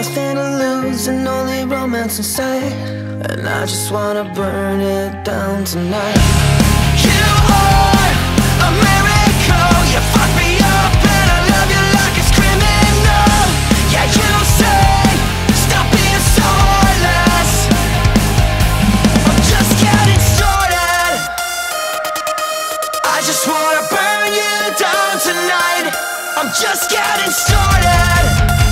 nothing to lose and only romance inside, and I just wanna burn it down tonight. You are a miracle. You fuck me up and I love you like it's criminal. Yeah, you say stop being so heartless. I'm just getting started. I just wanna burn you down tonight. I'm just getting started.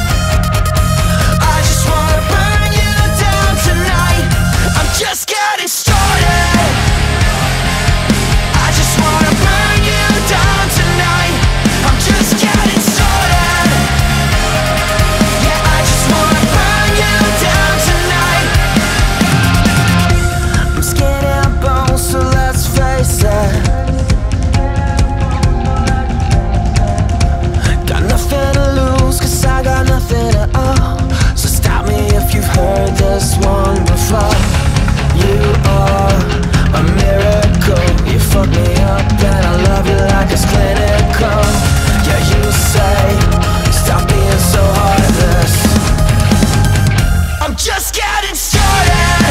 I just wanna burn you down tonight. I'm just getting started. I just wanna burn you down tonight. I'm just getting started. Yeah, I just wanna burn you down tonight. I'm skin and bones, so let's face it. Got nothing to lose, 'cause I got nothing at all. So stop me if you've heard this one before. You are a miracle. You fuck me up and I love you like it's clinical. Yeah, you say stop being so heartless. I'm just getting started.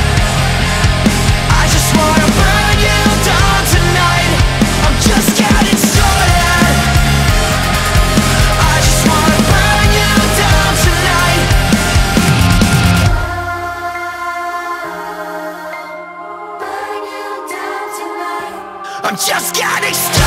I just wanna burn you down tonight. I'm just getting started. I just wanna burn you down tonight. Burn you down tonight. I'm just getting started.